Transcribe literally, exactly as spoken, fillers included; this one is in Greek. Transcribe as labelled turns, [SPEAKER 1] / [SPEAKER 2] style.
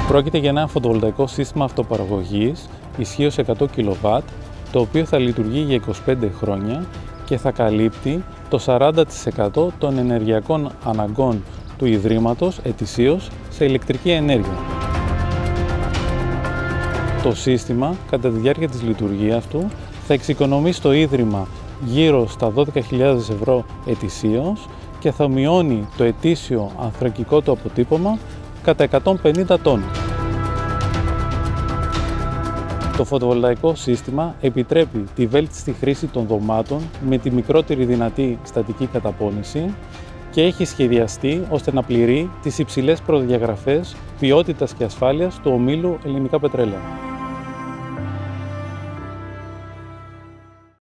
[SPEAKER 1] Πρόκειται για ένα φωτοβολταϊκό σύστημα αυτοπαραγωγής ισχύως εκατό κιλοβάτ, το οποίο θα λειτουργεί για είκοσι πέντε χρόνια και θα καλύπτει το σαράντα τοις εκατό των ενεργειακών αναγκών του Ιδρύματος ετησίως σε ηλεκτρική ενέργεια. Το σύστημα, κατά τη διάρκεια της λειτουργίας του, θα εξοικονομήσει στο Ίδρυμα γύρω στα δώδεκα χιλιάδες ευρώ ετησίως και θα μειώνει το ετήσιο ανθρακικό του αποτύπωμα κατά εκατόν πενήντα τόνους. Το φωτοβολταϊκό σύστημα επιτρέπει τη βέλτιστη χρήση των δωμάτων με τη μικρότερη δυνατή στατική καταπώνηση και έχει σχεδιαστεί ώστε να πληρεί τις υψηλές προδιαγραφές ποιότητας και ασφάλειας του ομίλου Ελληνικά Πετρέλαια.